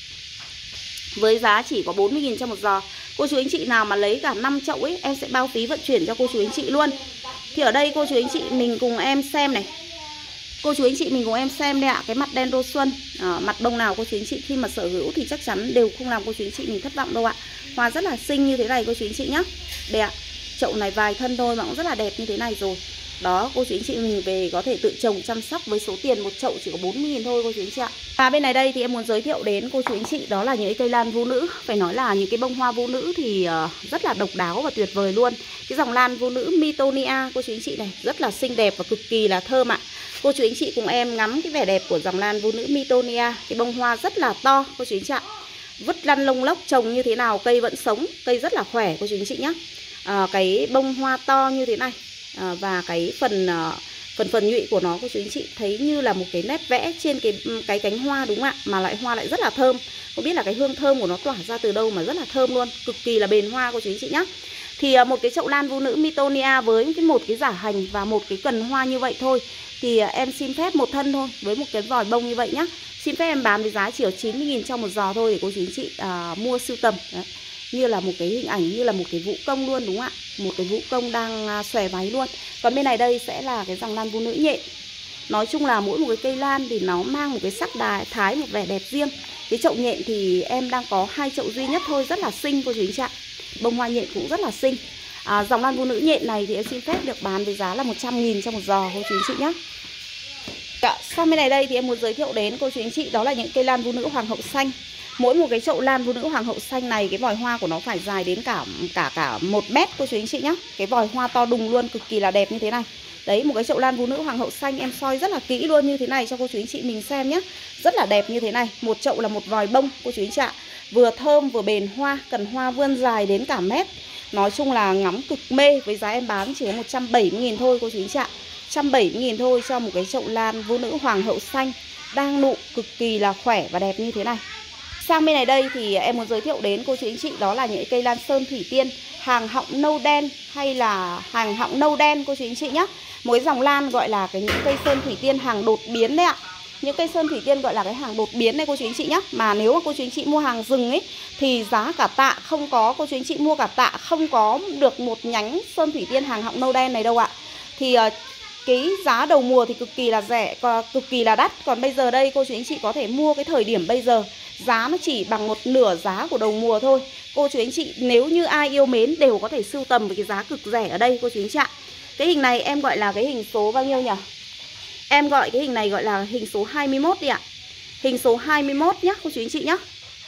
Với giá chỉ có bốn mươi nghìn cho một giò. Cô chú anh chị nào mà lấy cả năm chậu ấy, em sẽ bao phí vận chuyển cho cô chú anh chị luôn. Thì ở đây cô chú anh chị mình cùng em xem này. Cô chú anh chị mình cùng em xem đây ạ, cái mặt dendro xuân à, mặt bông nào cô chú anh chị khi mà sở hữu thì chắc chắn đều không làm cô chú anh chị mình thất vọng đâu ạ. Hoa rất là xinh như thế này cô chú anh chị nhá. Đây ạ, chậu này vài thân thôi mà cũng rất là đẹp như thế này rồi. Đó, cô chú anh chị mình về có thể tự trồng chăm sóc với số tiền một chậu chỉ có bốn mươi nghìn thôi cô chú anh chị ạ. Và bên này đây thì em muốn giới thiệu đến cô chú anh chị đó là những cây lan vũ nữ. Phải nói là những cái bông hoa vũ nữ thì rất là độc đáo và tuyệt vời luôn. Cái dòng lan vũ nữ Mitonia cô chú anh chị này rất là xinh đẹp và cực kỳ là thơm ạ. Cô chú anh chị cùng em ngắm cái vẻ đẹp của dòng lan vũ nữ Mitonia. Cái bông hoa rất là to cô chú anh chị ạ. Vứt lăn lông lốc trồng như thế nào cây vẫn sống, cây rất là khỏe cô chú anh chị nhé. À, cái bông hoa to như thế này. À, và cái phần uh, phần phần nhụy của nó cô chú anh chị thấy như là một cái nét vẽ trên cái cái cánh hoa đúng không ạ, mà lại hoa lại rất là thơm. Không biết là cái hương thơm của nó tỏa ra từ đâu mà rất là thơm luôn, cực kỳ là bền hoa cô chú anh chị nhé. Thì uh, một cái chậu lan vũ nữ Mitonia với cái một cái giả hành và một cái cần hoa như vậy thôi thì uh, em xin phép một thân thôi với một cái vòi bông như vậy nhá. Xin phép em bán với giá chỉ ở chín mươi nghìn cho một giò thôi để cô chú anh chị uh, mua sưu tầm. Đấy. Như là một cái hình ảnh, như là một cái vũ công luôn đúng không ạ. Một cái vũ công đang xòe váy luôn. Còn bên này đây sẽ là cái dòng lan vũ nữ nhện. Nói chung là mỗi một cái cây lan thì nó mang một cái sắc đài, thái, một vẻ đẹp riêng. Cái chậu nhện thì em đang có hai chậu duy nhất thôi, rất là xinh cô chú anh chị ạ. Bông hoa nhện cũng rất là xinh. à, Dòng lan vũ nữ nhện này thì em xin phép được bán với giá là một trăm nghìn cho một giò cô chú anh chị nhé. Sang bên này đây thì em muốn giới thiệu đến cô chú anh chị đó là những cây lan vũ nữ hoàng hậu xanh. Mỗi một cái chậu lan vũ nữ hoàng hậu xanh này cái vòi hoa của nó phải dài đến cả cả cả một mét cô chú anh chị nhé. Cái vòi hoa to đùng luôn, cực kỳ là đẹp như thế này. Đấy, một cái chậu lan vũ nữ hoàng hậu xanh em soi rất là kỹ luôn như thế này cho cô chú anh chị mình xem nhé. Rất là đẹp như thế này. Một chậu là một vòi bông cô chú anh chị ạ. Vừa thơm vừa bền hoa, cần hoa vươn dài đến cả mét. Nói chung là ngắm cực mê. Với giá em bán chỉ có một trăm bảy mươi nghìn thôi cô chú anh chị ạ. một trăm bảy mươi nghìn thôi cho một cái chậu lan vũ nữ hoàng hậu xanh đang nụ cực kỳ là khỏe và đẹp như thế này. Sang bên này đây thì em muốn giới thiệu đến cô chú anh chị đó là những cây lan sơn thủy tiên hàng họng nâu đen hay là hàng họng nâu đen cô chú anh chị nhé. Một cái dòng lan gọi là cái những cây sơn thủy tiên hàng đột biến đấy ạ. Những cây sơn thủy tiên gọi là cái hàng đột biến đây cô chú anh chị nhé. Mà nếu mà cô chú anh chị mua hàng rừng ấy thì giá cả tạ không có, cô chú anh chị mua cả tạ không có được một nhánh sơn thủy tiên hàng họng nâu đen này đâu ạ. Thì uh, cái giá đầu mùa thì cực kỳ là rẻ, cực kỳ là đắt. Còn bây giờ đây cô chú anh chị có thể mua cái thời điểm bây giờ, giá nó chỉ bằng một nửa giá của đầu mùa thôi. Cô chú anh chị nếu như ai yêu mến đều có thể sưu tầm với cái giá cực rẻ ở đây cô chú anh chị ạ. Cái hình này em gọi là cái hình số bao nhiêu nhỉ? Em gọi cái hình này gọi là hình số hai mươi mốt đi ạ. Hình số hai mươi mốt nhá cô chú anh chị nhá.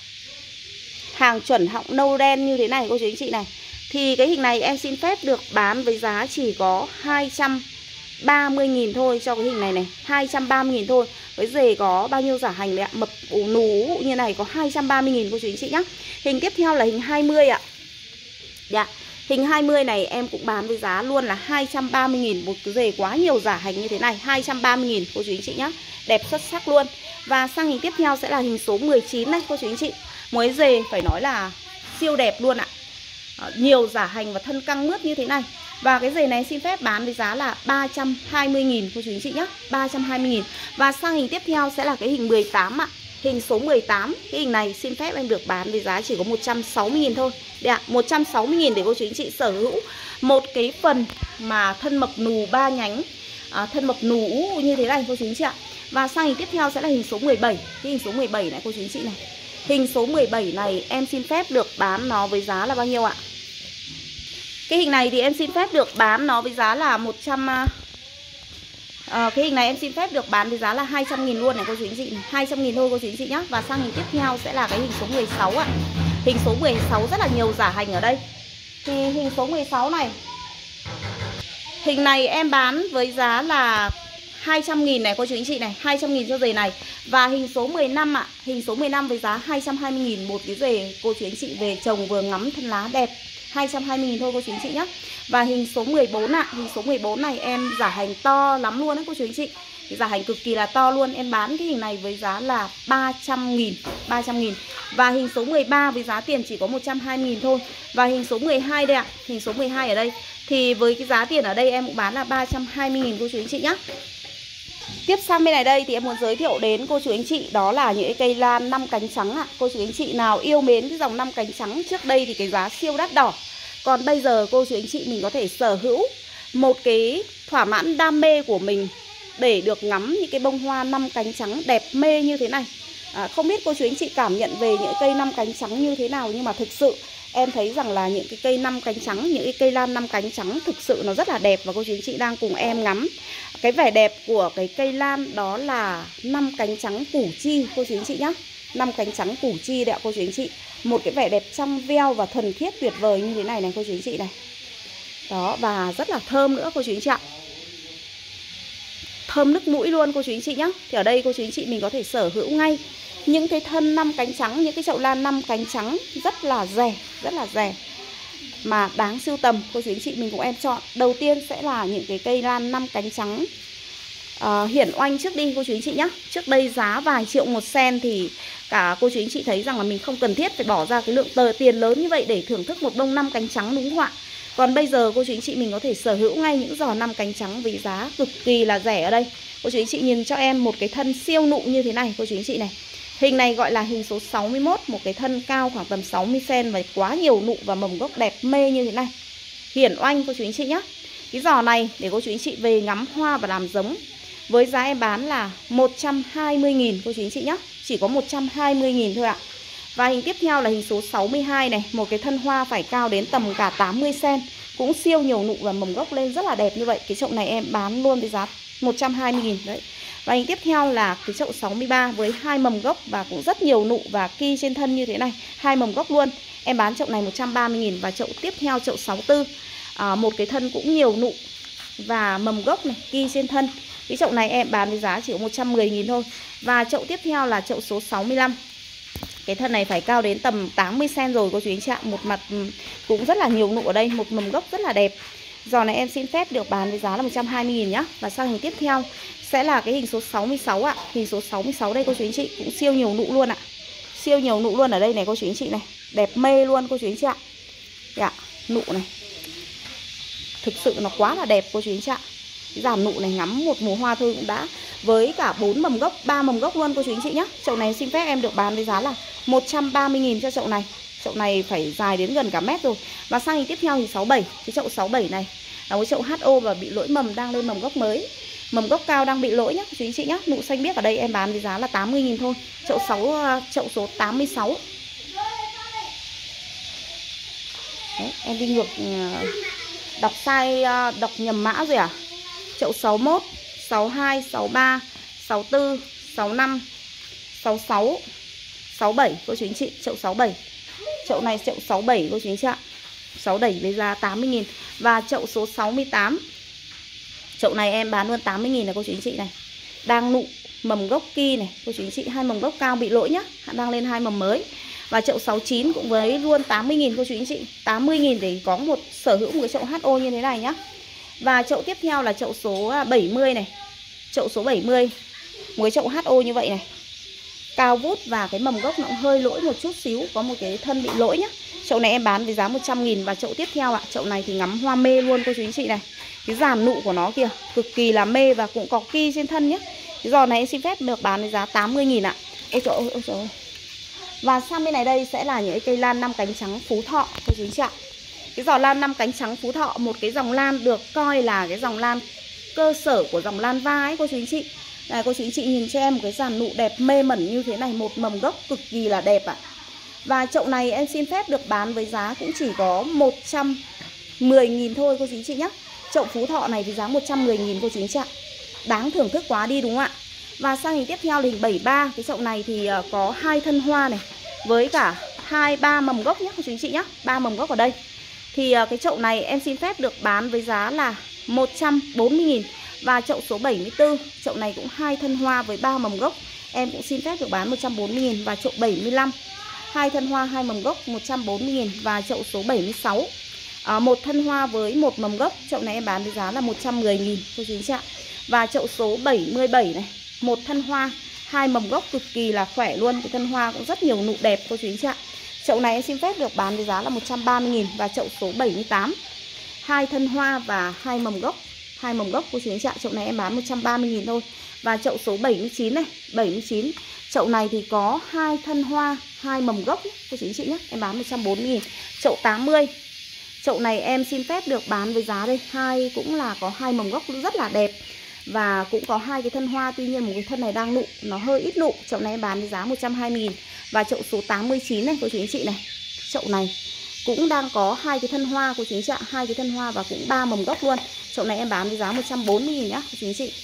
Hàng chuẩn họng nâu đen như thế này cô chú anh chị này. Thì cái hình này em xin phép được bán với giá chỉ có hai trăm ba mươi nghìn thôi cho cái hình này này, hai trăm ba mươi nghìn thôi. Với rể có bao nhiêu giả hành đấy ạ, mập ủ nú như này có hai trăm ba mươi nghìn cô chú anh chị nhá. Hình tiếp theo là hình hai mươi ạ. Dạ. Hình hai mươi này em cũng bán với giá luôn là hai trăm ba mươi nghìn. Một cái rể quá nhiều giả hành như thế này, hai trăm ba mươi nghìn cô chú anh chị nhá. Đẹp xuất sắc luôn. Và sang hình tiếp theo sẽ là hình số mười chín này cô chú anh chị. Một cái rể phải nói là siêu đẹp luôn ạ. Nhiều giả hành và thân căng mướt như thế này. Và cái rể này xin phép bán với giá là ba trăm hai mươi nghìn cô chú anh chị nhé, ba trăm hai mươi nghìn. Và sang hình tiếp theo sẽ là cái hình mười tám ạ. Hình số mười tám. Cái hình này xin phép em được bán với giá chỉ có một trăm sáu mươi nghìn thôi. Đây ạ, một trăm sáu mươi nghìn để cô chú anh chị sở hữu một cái phần mà thân mập nù ba nhánh, à, thân mập nù như thế này cô chú anh chị ạ. Và sang hình tiếp theo sẽ là hình số mười bảy. Cái hình số mười bảy này cô chú anh chị này. Hình số mười bảy này em xin phép được bán nó với giá là bao nhiêu ạ? Cái hình này thì em xin phép được bán nó với giá là một trăm à, cái hình này em xin phép được bán với giá là hai trăm nghìn luôn này cô chú anh chị này. hai trăm nghìn thôi cô chú anh chị nhá. Và sang hình tiếp theo sẽ là cái hình số mười sáu ạ. Hình số mười sáu rất là nhiều giả hành ở đây. Thì hình số mười sáu này, hình này em bán với giá là hai trăm nghìn này cô chú anh chị này, hai trăm nghìn cho rể này. Và hình số mười lăm ạ, hình số mười lăm với giá hai trăm hai mươi nghìn. Một cái rể cô chú anh chị về trồng vừa ngắm thân lá đẹp, hai trăm hai mươi nghìn thôi cô chú anh chị nhé. Và hình số mười bốn ạ, hình số mười bốn này em giả hành to lắm luôn đấy cô chú anh chị. Cái giả hành cực kỳ là to luôn. Em bán cái hình này với giá là ba trăm nghìn, ba trăm nghìn. Và hình số mười ba với giá tiền chỉ có một trăm hai mươi nghìn thôi. Và hình số mười hai đây ạ, hình số mười hai ở đây thì với cái giá tiền ở đây em cũng bán là ba trăm hai mươi nghìn cô chú anh chị nhé. Tiếp sang bên này đây thì em muốn giới thiệu đến cô chú anh chị đó là những cây lan năm cánh trắng ạ. Cô chú anh chị nào yêu mến cái dòng năm cánh trắng, trước đây thì cái giá siêu đắt đỏ. Còn bây giờ cô chú anh chị mình có thể sở hữu một cái thỏa mãn đam mê của mình để được ngắm những cái bông hoa năm cánh trắng đẹp mê như thế này. à, Không biết cô chú anh chị cảm nhận về những cây năm cánh trắng như thế nào, nhưng mà thực sự em thấy rằng là những cái cây năm cánh trắng, những cái cây lan năm cánh trắng thực sự nó rất là đẹp. Và cô chú anh chị đang cùng em ngắm cái vẻ đẹp của cái cây lan đó là năm cánh trắng củ chi cô chú anh chị nhá. Năm cánh trắng củ chi đấy ạ cô chú anh chị. Một cái vẻ đẹp trong veo và thuần khiết tuyệt vời như thế này này cô chú anh chị này. Đó, và rất là thơm nữa cô chú anh chị ạ. Thơm nức mũi luôn cô chú anh chị nhá. Thì ở đây cô chú anh chị mình có thể sở hữu ngay những cái thân năm cánh trắng, những cái chậu lan năm cánh trắng rất là rẻ, rất là rẻ mà đáng sưu tầm. Cô chú anh chị mình cùng em chọn. Đầu tiên sẽ là những cái cây lan năm cánh trắng uh, hiển oanh trước đi cô chú anh chị nhé. Trước đây giá vài triệu một sen thì cả cô chú anh chị thấy rằng là mình không cần thiết phải bỏ ra cái lượng tờ tiền lớn như vậy để thưởng thức một bông năm cánh trắng đúng không ạ? Còn bây giờ cô chú anh chị mình có thể sở hữu ngay những giò năm cánh trắng với giá cực kỳ là rẻ ở đây. Cô chú anh chị nhìn cho em một cái thân siêu nụ như thế này cô chú anh chị này. Hình này gọi là hình số sáu mươi mốt, một cái thân cao khoảng tầm sáu mươi xăng-ti-mét và quá nhiều nụ và mầm gốc đẹp mê như thế này. Hiển oanh cô chú anh chị nhé. Cái giò này để cô chú anh chị về ngắm hoa và làm giống với giá em bán là một trăm hai mươi nghìn cô chú anh chị nhé. Chỉ có một trăm hai mươi nghìn thôi ạ. Và hình tiếp theo là hình số sáu mươi hai này, một cái thân hoa phải cao đến tầm cả tám mươi xăng-ti-mét, cũng siêu nhiều nụ và mầm gốc lên rất là đẹp như vậy. Cái chậu này em bán luôn với giá một trăm hai mươi nghìn đấy. Và hình tiếp theo là cái chậu sáu mươi ba với hai mầm gốc và cũng rất nhiều nụ và ki trên thân như thế này, hai mầm gốc luôn. Em bán chậu này một trăm ba mươi nghìn. Và chậu tiếp theo chậu sáu mươi tư, à, một cái thân cũng nhiều nụ và mầm gốc này, ki trên thân. Cái chậu này em bán với giá chỉ có một trăm mười nghìn thôi. Và chậu tiếp theo là chậu số sáu mươi lăm. Cái thân này phải cao đến tầm tám mươi xăng-ti-mét rồi cô chú anh chị ạ. Một mặt cũng rất là nhiều nụ ở đây, một mầm gốc rất là đẹp. Giò này em xin phép được bán với giá là một trăm hai mươi nghìn nhá. Và sang hình tiếp theo sẽ là cái hình số sáu mươi sáu ạ. Hình số sáu mươi sáu đây cô chú anh chị, cũng siêu nhiều nụ luôn ạ. siêu nhiều nụ luôn ở đây này cô chú anh chị này. Đẹp mê luôn cô chú anh chị ạ. Dạ, nụ này thực sự nó quá là đẹp cô chú anh chị ạ. Cái dàn nụ này ngắm một mùa hoa thôi cũng đã. Với cả bốn mầm gốc, ba mầm gốc luôn cô chú anh chị nhá. Chậu này xin phép em được bán với giá là một trăm ba mươi nghìn cho chậu này. Chậu này phải dài đến gần cả mét rồi. Và sang hình tiếp theo thì sáu bảy. Cái chậu sáu bảy này là cái chậu hát ô và bị lỗi mầm, đang lên mầm gốc mới. Mầm gốc cao đang bị lỗi nhá chú anh chị nhá. Nụ xanh biếc ở đây em bán với giá là tám mươi nghìn thôi. Chậu sáu, chậu số tám mươi sáu. Đấy, em đi ngược đọc sai, đọc nhầm mã rồi à. Chậu sáu mốt, sáu hai, sáu ba, sáu tư, sáu năm, sáu sáu, sáu bảy cô chú anh chị. Chậu sáu bảy. Chậu này chậu sáu bảy cô chú anh chị ạ. sáu bảy với giá tám mươi nghìn. Và chậu số sáu mươi tám. Chậu này em bán luôn tám mươi nghìn này cô chú anh chị này. Đang nụ mầm gốc kỳ này cô chú anh chị. Hai mầm gốc cao bị lỗi nhá. Đang lên hai mầm mới. Và chậu sáu chín cũng với luôn tám mươi nghìn cô chú anh chị. tám mươi nghìn để có một sở hữu một cái chậu hát ô như thế này nhá. Và chậu tiếp theo là chậu số bảy mươi này. Chậu số bảy mươi. Một cái chậu hát ô như vậy này. Cao vút và cái mầm gốc nó cũng hơi lỗi một chút xíu. Có một cái thân bị lỗi nhá. Chậu này em bán với giá một trăm nghìn. Và chậu tiếp theo ạ. Chậu này thì ngắm hoa mê luôn cô chú anh chị này. Cái dàn nụ của nó kìa. Cực kỳ là mê và cũng có ki trên thân nhé. Cái giò này em xin phép được bán với giá tám mươi nghìn ạ. Ôi trời ơi, ôi trời ơi. Và sang bên này đây sẽ là những cái cây lan năm cánh trắng Phú Thọ cô chú anh chị ạ. Cái giò lan năm cánh trắng Phú Thọ, một cái dòng lan được coi là cái dòng lan cơ sở của dòng lan va ấy cô chú anh chị. Này cô chú anh chị nhìn cho em một cái dàn nụ đẹp mê mẩn như thế này, một mầm gốc cực kỳ là đẹp ạ. Và chậu này em xin phép được bán với giá cũng chỉ có một trăm mười nghìn thôi cô chú anh chị nhé. Chậu Phú Thọ này với giá một trăm mười nghìn cô chú anh chị ạ. Đáng thưởng thức quá đi đúng không ạ? Và sang hình tiếp theo là hình bảy mươi ba. Cái chậu này thì có hai thân hoa này với cả hai ba mầm gốc nhé cô chú anh chị nhé. ba mầm gốc ở đây. Thì cái chậu này em xin phép được bán với giá là một trăm bốn mươi nghìn. Và chậu số bảy mươi tư, chậu này cũng hai thân hoa với ba mầm gốc. Em cũng xin phép được bán một trăm bốn mươi nghìn. Và chậu bảy mươi lăm, hai thân hoa hai mầm gốc một trăm bốn mươi nghìn. Và chậu số bảy mươi sáu, à, một thân hoa với một mầm gốc. Chậu này em bán với giá là một trăm mười nghìn cô chú anh chị ạ. Và chậu số bảy mươi bảy này, một thân hoa hai mầm gốc cực kỳ là khỏe luôn. Cái thân hoa cũng rất nhiều nụ đẹp cô chú anh chị ạ. Chậu này em xin phép được bán với giá là một trăm ba mươi nghìn. Và chậu số bảy mươi tám, hai thân hoa và hai mầm gốc, hai mầm gốc cô chú anh chị ạ. Chậu này em bán một trăm ba mươi nghìn thôi. Và chậu số bảy mươi chín này, bảy mươi chín. Chậu này thì có hai thân hoa, hai mầm gốc cô chú anh chị nhé. Em bán một trăm bốn mươi nghìn. Chậu tám mươi. Chậu này em xin phép được bán với giá đây, hai cũng là có hai mầm gốc rất là đẹp. Và cũng có hai cái thân hoa, tuy nhiên một cái thân này đang nụ, nó hơi ít nụ. Chậu này em bán với giá một trăm hai mươi nghìn. Và chậu số tám mươi chín này cô chú anh chị này. Chậu này cũng đang có hai cái thân hoa cô chú anh chị ạ, hai cái thân hoa và cũng ba mầm gốc luôn. Chậu này em bán với giá một trăm bốn mươi nghìn nhá cô chú anh chị.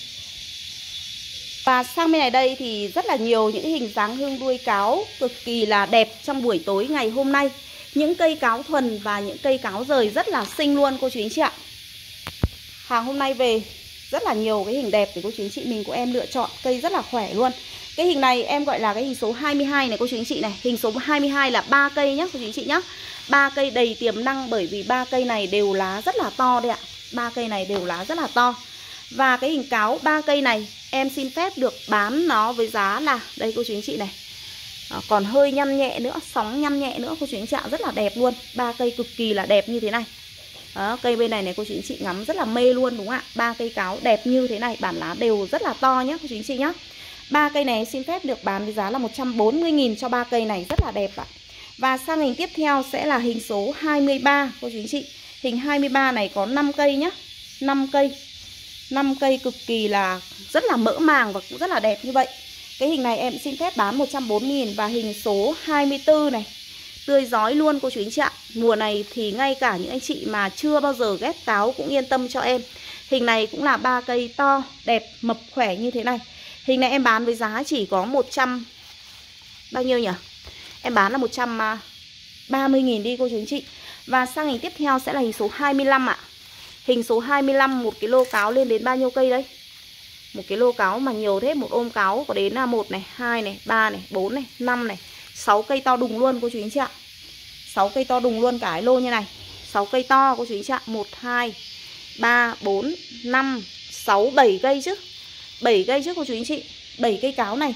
Và sang bên này đây thì rất là nhiều những hình dáng hương đuôi cáo cực kỳ là đẹp trong buổi tối ngày hôm nay. Những cây cáo thuần và những cây cáo rời rất là xinh luôn cô chú anh chị ạ. Hàng hôm nay về rất là nhiều cái hình đẹp để cô chú anh chị mình của em lựa chọn. Cây rất là khỏe luôn. Cái hình này em gọi là cái hình số hai mươi hai này cô chú anh chị này. Hình số hai mươi hai là ba cây nhá cô chú anh chị nhá. ba cây đầy tiềm năng bởi vì ba cây này đều lá rất là to đây ạ. ba cây này đều lá rất là to. Và cái hình cáo ba cây này em xin phép được bán nó với giá là đây cô chú anh chị này. À, còn hơi nhăn nhẹ nữa, sóng nhăn nhẹ nữa cô chú anh chị ạ, rất là đẹp luôn. Ba cây cực kỳ là đẹp như thế này. Đó, cây bên này này cô chú anh chị ngắm rất là mê luôn đúng không ạ? Ba cây cáo đẹp như thế này, bản lá đều rất là to nhá cô chú anh chị nhá. Ba cây này xin phép được bán với giá là một trăm bốn mươi nghìn cho ba cây này, rất là đẹp ạ. Và sang hình tiếp theo sẽ là hình số hai mươi ba cô chú anh chị. Hình hai mươi ba này có năm cây nhá. năm cây. năm cây cực kỳ là rất là mỡ màng và cũng rất là đẹp như vậy. Cái hình này em xin phép bán một trăm bốn mươi nghìn. Và hình số hai mươi tư này, tươi rói luôn cô chú anh chị ạ. Mùa này thì ngay cả những anh chị mà chưa bao giờ ghép cáo cũng yên tâm cho em. Hình này cũng là ba cây to, đẹp, mập, khỏe như thế này. Hình này em bán với giá chỉ có một trăm bao nhiêu nhỉ? Em bán là một trăm ba mươi nghìn đi cô chú anh chị. Và sang hình tiếp theo sẽ là hình số hai mươi lăm ạ. Hình số hai mươi lăm, một cái lô cáo lên đến bao nhiêu cây đấy? Một cái lô cáo mà nhiều thế, một ôm cáo có đến là một này, hai này, ba này, bốn này, năm này, sáu cây to đùng luôn cô chú anh chị ạ. sáu cây to đùng luôn cả cái lô như này. sáu cây to cô chú anh chị ạ. một, hai, ba, bốn, năm, sáu, bảy cây chứ. bảy cây chứ cô chú anh chị. bảy cây cáo này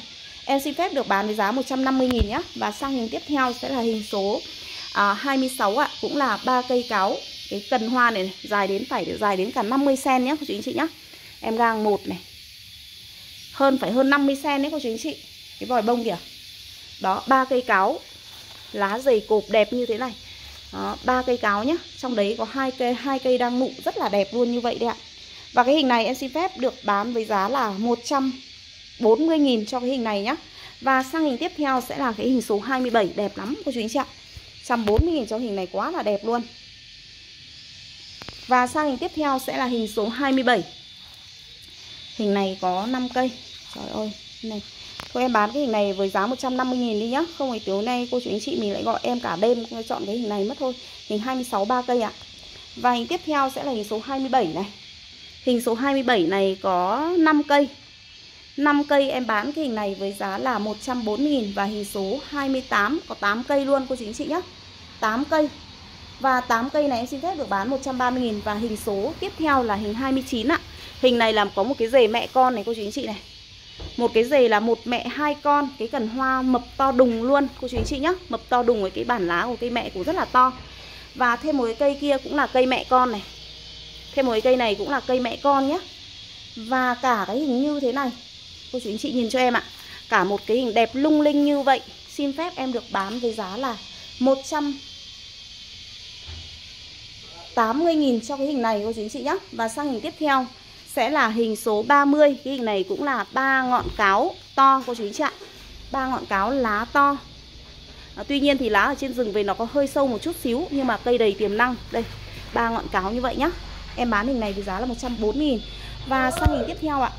em xin phép được bán với giá một trăm năm mươi nghìn nhé. Và sang hình tiếp theo sẽ là hình số à, hai mươi sáu ạ, cũng là ba cây cáo. Cái cần hoa này, này dài đến phải được dài đến cả năm mươi xen nhé cô chú anh chị nhé. Em gang một này, hơn phải hơn năm mươi xen đấy cô chú anh chị. Cái vòi bông kìa. Đó, ba cây cáo, lá dày cộp đẹp như thế này. Đó, ba cây cáo nhé. Trong đấy có hai cây hai cây đang nụ rất là đẹp luôn như vậy đấy ạ. Và cái hình này em xin phép được bán với giá là một trăm bốn mươi nghìn cho cái hình này nhé. Và sang hình tiếp theo sẽ là cái hình số hai mươi bảy, đẹp lắm cô chú anh chị ạ. một trăm bốn mươi nghìn cho hình này quá là đẹp luôn. Và sang hình tiếp theo sẽ là hình số hai mươi bảy. Hình này có năm cây. Trời ơi, này. Thôi em bán cái hình này với giá một trăm năm mươi nghìn đi nhá. Không phải tối nay cô chú anh chị mình lại gọi em cả đêm chọn cái hình này mất thôi. Hình hai mươi sáu, ba cây ạ. Và hình tiếp theo sẽ là hình số hai mươi bảy này. Hình số hai mươi bảy này có năm cây. năm cây em bán cái hình này với giá là một trăm bốn mươi nghìn. Và hình số hai mươi tám có tám cây luôn cô chú anh chị nhé. tám cây. Và tám cây này em xin phép được bán một trăm ba mươi nghìn. Và hình số tiếp theo là hình hai mươi chín ạ. Hình này là có một cái rể mẹ con này cô chú anh chị này. Một cái rể là một mẹ hai con. Cái cần hoa mập to đùng luôn cô chú anh chị nhé. Mập to đùng với cái bản lá của cây mẹ cũng rất là to. Và thêm một cái cây kia cũng là cây mẹ con này. Thêm một cái cây này cũng là cây mẹ con nhé. Và cả cái hình như thế này cô chú anh chị nhìn cho em ạ. Cả một cái hình đẹp lung linh như vậy xin phép em được bán với giá là một trăm tám mươi nghìn cho cái hình này cô chú anh chị nhé. Và sang hình tiếp theo sẽ là hình số ba mươi. Cái hình này cũng là ba ngọn cáo to cô chú anh chị ạ. ba ngọn cáo lá to. à, Tuy nhiên thì lá ở trên rừng về nó có hơi sâu một chút xíu, nhưng mà cây đầy tiềm năng. Đây, ba ngọn cáo như vậy nhá. Em bán hình này với giá là một trăm bốn mươi nghìn. Và sang hình tiếp theo ạ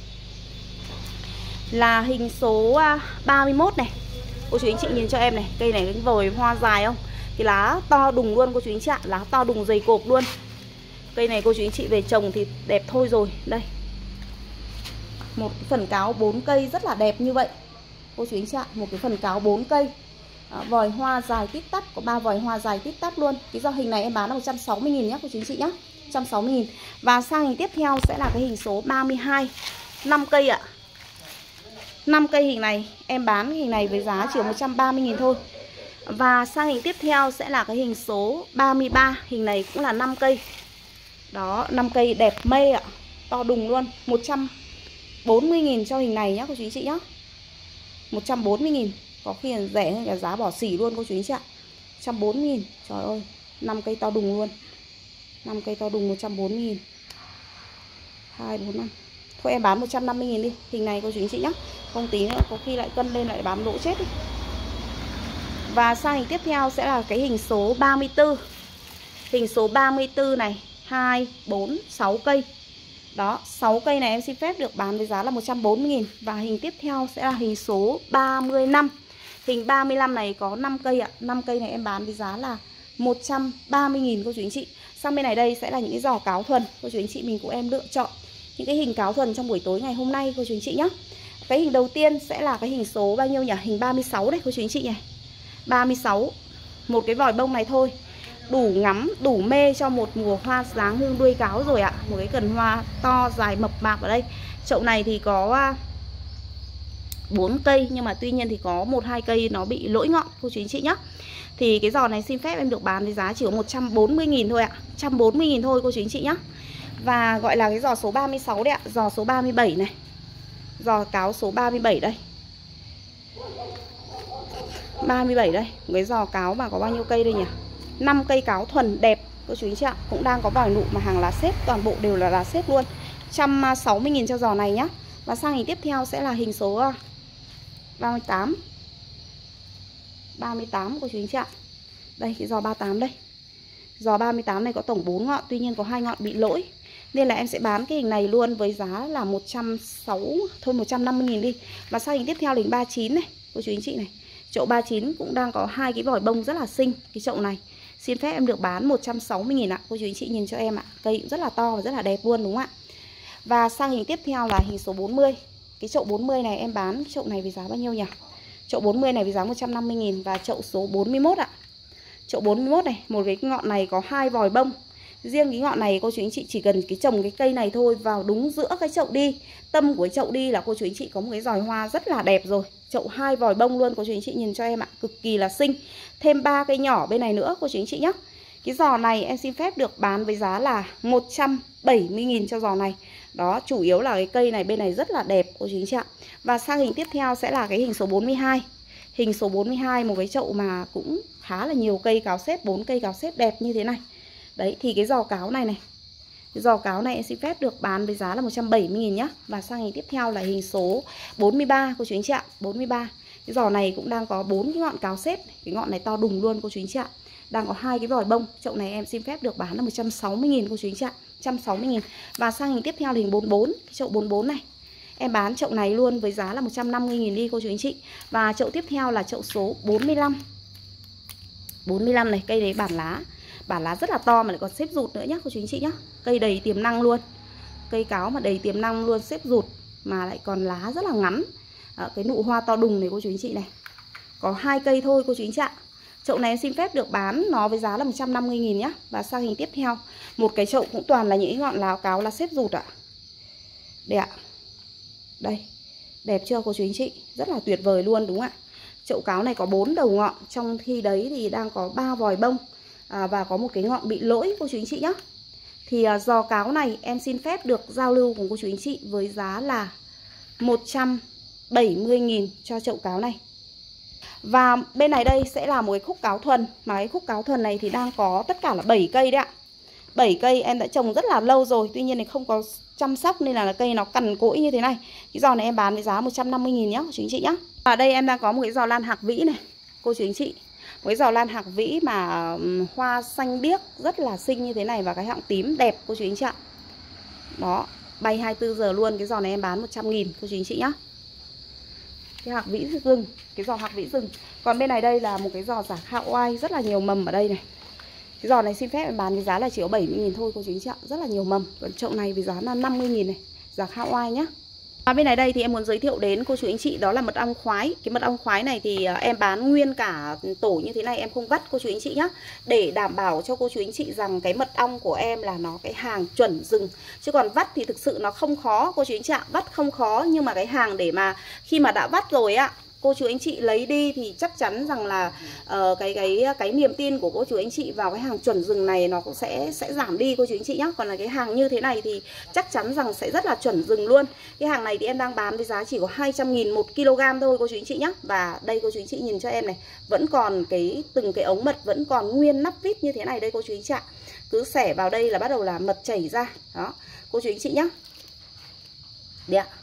là hình số ba mươi mốt này. Cô chú anh chị nhìn cho em này. Cây này cái vòi hoa dài không? Cái lá to đùng luôn cô chú anh chị ạ. Lá to đùng dày cộp luôn. Cây này cô chú anh chị về trồng thì đẹp thôi rồi. Đây, một cái phần cáo bốn cây rất là đẹp như vậy cô chú anh chị ạ. Một cái phần cáo bốn cây. à, Vòi hoa dài tít tắp. Có ba vòi hoa dài tít tắp luôn. Cái do hình này em bán là một trăm sáu mươi nghìn nhé cô chú anh chị nhé. một trăm sáu mươi nghìn. Và sang hình tiếp theo sẽ là cái hình số ba mươi hai. năm cây ạ. năm cây hình này em bán cái hình này với giá chỉ một trăm ba mươi nghìn thôi. Và sang hình tiếp theo sẽ là cái hình số ba mươi ba. Hình này cũng là năm cây. Đó, năm cây đẹp mê ạ. To đùng luôn. một trăm bốn mươi nghìn cho hình này nhá cô chú anh chị nhá. một trăm bốn mươi nghìn. Có khi là rẻ hơn cả giá bỏ xỉ luôn cô chú anh chị ạ. một trăm bốn mươi nghìn. Trời ơi, năm cây to đùng luôn. năm cây to đùng một trăm bốn mươi nghìn. hai, bốn, năm. Thôi em bán một trăm năm mươi nghìn đi. Hình này cô chú anh chị nhá. Không tí nữa có khi lại cân lên lại bán lỗ chết đi. Và sang hình tiếp theo sẽ là cái hình số ba mươi tư. Hình số ba mươi tư này, hai, bốn, sáu cây. Đó, sáu cây này em xin phép được bán với giá là một trăm bốn mươi nghìn. Và hình tiếp theo sẽ là hình số ba mươi lăm. Hình ba mươi lăm này có năm cây ạ. năm cây này em bán với giá là một trăm ba mươi nghìn cô chú anh chị. Sang bên này đây sẽ là những cái giò cáo thuần. Cô chú anh chị mình của em lựa chọn những cái hình cáo thuần trong buổi tối ngày hôm nay cô chú anh chị nhé. Cái hình đầu tiên sẽ là cái hình số bao nhiêu nhỉ? Hình ba mươi sáu đấy cô chú anh chị nhỉ. ba mươi sáu. Một cái vòi bông này thôi đủ ngắm, đủ mê cho một mùa hoa dáng hương đuôi cáo rồi ạ. Một cái cần hoa to dài mập mạp ở đây. Chậu này thì có bốn cây, nhưng mà tuy nhiên thì có một hai cây nó bị lỗi ngọn cô chú anh chị nhé. Thì cái giò này xin phép em được bán với giá chỉ có một trăm bốn mươi nghìn thôi ạ. một trăm bốn mươi nghìn thôi cô chú anh chị nhé. Và gọi là cái giò số ba mươi sáu đấy ạ. Giò số ba mươi bảy này. Giò cáo số ba mươi bảy đây. ba mươi bảy đây. Cái giò cáo mà có bao nhiêu cây đây nhỉ? năm cây cáo thuần đẹp cô chú anh chị ạ. Cũng đang có vòi nụ mà hàng lá xếp. Toàn bộ đều là lá xếp luôn. một trăm sáu mươi nghìn cho giò này nhá. Và sang hình tiếp theo sẽ là hình số ba mươi tám. ba mươi tám cô chú anh chị ạ. Đây cái giò ba mươi tám đây. Giò ba mươi tám này có tổng bốn ngọn. Tuy nhiên có hai ngọn bị lỗi. Nên là em sẽ bán cái hình này luôn với giá là một trăm sáu mươi, thôi một trăm năm mươi nghìn đi. Và sang hình tiếp theo là hình ba mươi chín này cô chú anh chị này. Chậu ba mươi chín cũng đang có hai cái vòi bông rất là xinh. Cái chậu này xin phép em được bán một trăm sáu mươi nghìn ạ. Cô chú anh chị nhìn cho em ạ. Cây cũng rất là to và rất là đẹp luôn đúng không ạ? Và sang hình tiếp theo là hình số bốn mươi. Cái chậu bốn mươi này em bán chậu này với giá bao nhiêu nhỉ? Chậu bốn mươi này với giá một trăm năm mươi nghìn. Và chậu số bốn mươi mốt ạ. Chậu bốn mươi mốt này, một cái ngọn này có hai vòi bông. Riêng cái ngọn này cô chú anh chị chỉ cần cái trồng cái cây này thôi, vào đúng giữa cái chậu đi, tâm của cái chậu đi là cô chú anh chị có một cái giòi hoa rất là đẹp rồi. Chậu hai vòi bông luôn cô chú anh chị nhìn cho em ạ, cực kỳ là xinh. Thêm ba cây nhỏ bên này nữa cô chú anh chị nhé. Cái giò này em xin phép được bán với giá là một trăm bảy mươi nghìn cho giò này. Đó, chủ yếu là cái cây này bên này rất là đẹp cô chú anh chị ạ. Và sang hình tiếp theo sẽ là cái hình số bốn mươi hai. Hình số bốn mươi hai, một cái chậu mà cũng khá là nhiều cây cáo xếp, bốn cây cáo xếp đẹp như thế này. Đấy, thì cái giò cáo này này, cái giò cáo này em xin phép được bán với giá là một trăm bảy mươi nghìn nhá. Và sang hình tiếp theo là hình số bốn mươi ba cô chú anh chị ạ, bốn mươi ba. Cái giò này cũng đang có bốn cái ngọn cáo xếp, cái ngọn này to đùng luôn cô chú anh chị ạ. Đang có hai cái vòi bông, chậu này em xin phép được bán là một trăm sáu mươi nghìn cô chú anh chị ạ, một trăm sáu mươi nghìn. Và sang hình tiếp theo là hình bốn mươi bốn, cái chậu bốn mươi bốn này. Em bán chậu này luôn với giá là một trăm năm mươi nghìn đi cô chú anh chị. Và chậu tiếp theo là chậu số bốn mươi lăm. bốn mươi lăm này, cây đấy bản lá. Bản lá rất là to mà lại còn xếp rụt nữa nhá cô chú anh chị nhá. Cây đầy tiềm năng luôn. Cây cáo mà đầy tiềm năng luôn, xếp rụt mà lại còn lá rất là ngắn. Đó, cái nụ hoa to đùng này cô chú anh chị này. Có hai cây thôi cô chú anh chị ạ. Chậu này em xin phép được bán nó với giá là một trăm năm mươi nghìn nhá. Và sang hình tiếp theo, một cái chậu cũng toàn là những ngọn lá cáo lá xếp rụt ạ. Đây ạ. Đây, đẹp chưa cô chú anh chị? Rất là tuyệt vời luôn đúng không ạ? Chậu cáo này có bốn đầu ngọn, trong khi đấy thì đang có ba vòi bông à, và có một cái ngọn bị lỗi cô chú anh chị nhé. Thì à, giò cáo này em xin phép được giao lưu cùng cô chú anh chị với giá là một trăm bảy mươi nghìn cho chậu cáo này. Và bên này đây sẽ là một cái khúc cáo thuần, mà cái khúc cáo thuần này thì đang có tất cả là bảy cây đấy ạ. bảy cây em đã trồng rất là lâu rồi, tuy nhiên thì không có chăm sóc nên là cây nó cằn cỗi như thế này. Cái giò này em bán với giá một trăm năm mươi nghìn nhá cô chú anh chị nhá. Ở đây em đang có một cái giò lan hạc vĩ này cô chú anh chị. Một cái giò lan hạc vĩ mà hoa xanh biếc rất là xinh như thế này và cái họng tím đẹp cô chú anh chị ạ. Đó, bay hai mươi tư giờ luôn. Cái giò này em bán một trăm nghìn cô chú anh chị nhá. Cái hạc vĩ rừng, cái giò hạc vĩ rừng. Còn bên này đây là một cái giò giả khạo oai rất là nhiều mầm ở đây này. Cái giò này xin phép em bán với giá là chỉ có bảy mươi nghìn thôi cô chú anh chị ạ, rất là nhiều mầm. Còn chậu này với giá là năm mươi nghìn này, giả khạo oai nhá. Và bên này đây thì em muốn giới thiệu đến cô chú anh chị đó là mật ong khoái. Cái mật ong khoái này thì em bán nguyên cả tổ như thế này, em không vắt cô chú anh chị nhá. Để đảm bảo cho cô chú anh chị rằng cái mật ong của em là nó cái hàng chuẩn rừng. Chứ còn vắt thì thực sự nó không khó cô chú anh chị ạ, vắt không khó. Nhưng mà cái hàng để mà khi mà đã vắt rồi á, cô chú anh chị lấy đi thì chắc chắn rằng là uh, cái cái cái niềm tin của cô chú anh chị vào cái hàng chuẩn rừng này nó cũng sẽ sẽ giảm đi cô chú anh chị nhé. Còn là cái hàng như thế này thì chắc chắn rằng sẽ rất là chuẩn rừng luôn. Cái hàng này thì em đang bán với giá chỉ có hai trăm nghìn một kg thôi cô chú anh chị nhé. Và đây cô chú anh chị nhìn cho em này, vẫn còn cái từng cái ống mật vẫn còn nguyên nắp vít như thế này đây cô chú anh chị ạ. Cứ xẻ vào đây là bắt đầu là mật chảy ra. Đó cô chú anh chị nhé. Đấy ạ.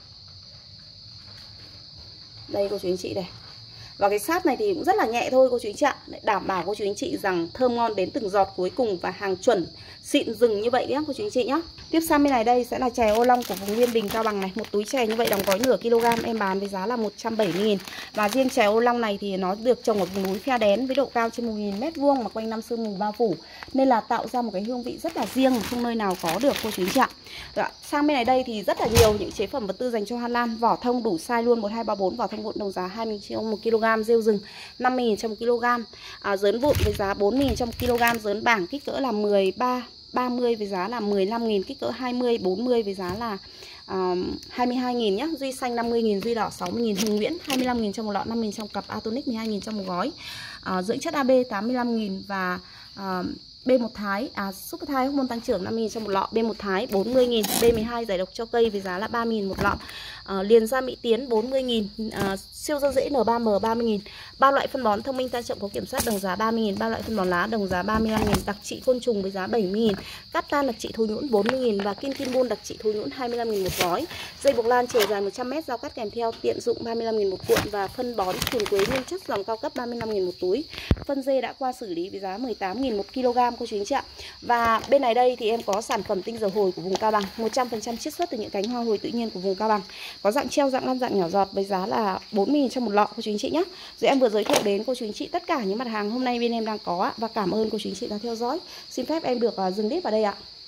Đây cô chú anh chị này. Và cái sáp này thì cũng rất là nhẹ thôi cô chú anh chị ạ. Đảm bảo cô chú anh chị rằng thơm ngon đến từng giọt cuối cùng và hàng chuẩn xịn rừng như vậy nhé cô chú anh chị nhé. Tiếp sang bên này đây sẽ là chè ô long của vùng Nguyên Bình Cao Bằng này. Một túi chè như vậy đóng gói nửa kg em bán với giá là một trăm bảy mươi nghìn. Và riêng chè ô long này thì nó được trồng ở vùng núi Phe Đén với độ cao trên một nghìn mét vuông mà quanh năm sương mù bao phủ, nên là tạo ra một cái hương vị rất là riêng mà không nơi nào có được cô chú anh chị ạ. Rồi, sang bên này đây thì rất là nhiều những chế phẩm vật tư dành cho hoa lan, vỏ thông đủ size luôn, một hai ba bốn, vỏ thông vụn đồng giá hai mươi triệu một kg, rêu rừng năm mươi nghìn trong một kg, à, dớn vụn với giá bốn mươi nghìn trong một kg, dớn bảng kích cỡ là mười ba ba mươi với giá là mười lăm nghìn, kích cỡ hai mươi bốn mươi với giá là uh, hai mươi hai nghìn nhé. Duy xanh năm mươi nghìn, duy đỏ sáu mươi nghìn, Hùng Nguyễn hai mươi lăm nghìn trong một lọ, năm mươi nghìn trong cặp, Atonic mười hai nghìn trong một gói, uh, dưỡng chất a bê tám mươi lăm nghìn và uh, B một Thái, à Super Thai hormone tăng trưởng năm mươi nghìn trong một lọ, B một Thái bốn mươi nghìn, B mười hai giải độc cho cây với giá là ba mươi nghìn một lọ, à, liền gia Mỹ Tiến bốn mươi nghìn, à, siêu dơ rễ N ba M ba mươi nghìn, ba loại phân bón thông minh tăng trọng có kiểm soát đồng giá ba mươi nghìn, ba loại phân bón lá đồng giá ba mươi lăm nghìn, đặc trị côn trùng với giá bảy mươi nghìn, cát tan đặc trị thối nhũn bốn mươi nghìn và kim kim bôn đặc trị thối nhũn hai mươi lăm nghìn một gói, dây buộc lan chiều dài một trăm mét, rau cắt kèm theo tiện dụng ba mươi lăm nghìn một cuộn và phân bón truyền quế nguyên chất dòng cao cấp ba mươi lăm nghìn một túi, phân dê đã qua xử lý với giá mười tám nghìn một kg cô chú anh chị ạ. Và bên này đây thì em có sản phẩm tinh dầu hồi của vùng Cao Bằng, một trăm phần trăm chiết xuất từ những cánh hoa hồi tự nhiên của vùng Cao Bằng. Có dạng treo, dạng lăn, dạng nhỏ giọt với giá là bốn mươi nghìn trong một lọ cô chú anh chị nhé. Rồi em vừa giới thiệu đến cô chú anh chị tất cả những mặt hàng hôm nay bên em đang có và cảm ơn cô chú anh chị đã theo dõi. Xin phép em được dừng clip vào đây ạ.